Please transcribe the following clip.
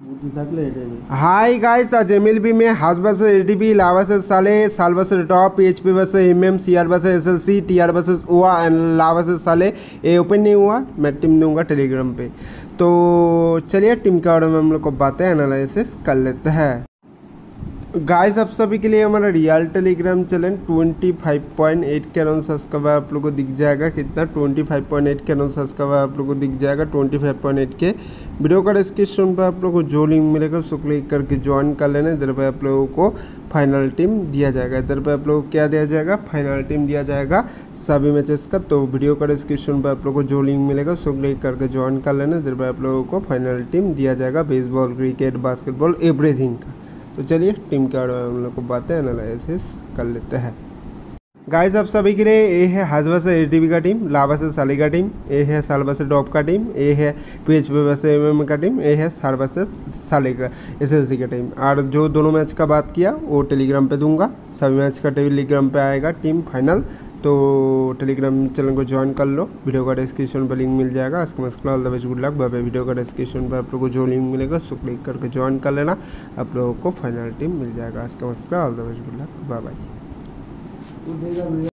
High guys, आज MLB में हाज वर्सेस एटीपी, ला वर्सेस साले, साल versus top, PHP versus MM, CR versus SLC, TR versus ओआ एंड ला वर्सेस साले। ये ओपन नहीं हुआ, मैं टीम दूंगा टेलीग्राम पे। तो चलिए टीम के बारे में हम लोग को बातें एनालिसिस कर लेते हैं। गाइस, आप सभी के लिए हमारा रियल टेलीग्राम चैनल 25.8 के अराउंड सब्सक्राइबर आप लोग को दिख जाएगा। कितना? 25.8 के अराउंड सब्सक्राइबर आप लोग को दिख जाएगा। 25.8 के वीडियो का डिस्क्रिप्शन पर आप लोग को जो लिंक मिलेगा उसको क्लिक करके ज्वाइन कर लेना। इधर पे आप लोगों को फाइनल टीम दिया जाएगा। इधर पे आप लोगों को क्या दिया जाएगा? फाइनल टीम दिया जाएगा सभी मैचेस का। तो वीडियो का डिस्क्रिप्शन पर आप लोग को जो लिंक मिलेगा उसको क्लिक करके ज्वाइन कर लेना। इधर पे आप लोगों को फाइनल टीम दिया जाएगा बेसबॉल, क्रिकेट, बास्केटबॉल, एवरीथिंग का। तो चलिए टीम के बारे में हम लोग को बातें एनालिसिस कर लेते हैं। गाइस, आप सभी के लिए ये है हाज वर्सेस एटीपी का टीम, ला वर्सेस साली का टीम, ये है साल वर्सेस टॉप का टीम, ये है पीएचपी वर्सेस एमएम का टीम, ये है साल वर्सेस साले का एसएलसी का टीम। और जो दोनों मैच का बात किया वो टेलीग्राम पे दूंगा। सभी मैच का टेलीग्राम पे आएगा टीम फाइनल। तो टेलीग्राम चैनल को ज्वाइन कर लो। वीडियो का डिस्क्रिप्शन पर लिंक मिल जाएगा। इसका मस्कल all the best, good luck, bye bye. Video का डिस्क्रिप्शन पर आप लोगों को जो लिंक मिलेगा उसको क्लिक करके ज्वाइन कर लेना। आप लोगों को फाइनल टीम मिल जाएगा। इसका मस्कल all the best, good luck, bye bye.